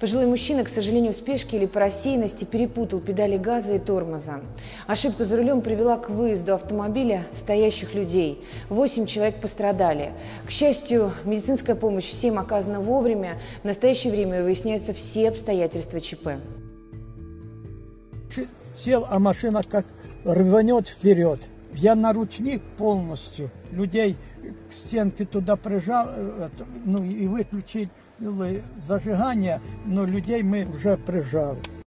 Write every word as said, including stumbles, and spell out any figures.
Пожилой мужчина, к сожалению, в спешке или по рассеянности перепутал педали газа и тормоза. Ошибка за рулем привела к выезду автомобиля в стоящих людей. Восемь человек пострадали. К счастью, медицинская помощь всем оказана вовремя. В настоящее время выясняются все обстоятельства ЧП. Сел, а машина как рванет вперед. Я на ручник полностью. Людей к стенке туда прижал, ну и выключил зажигание, но людей мы уже прижали.